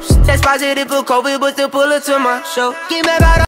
Test positive for COVID, but still pull her to my show. Get me about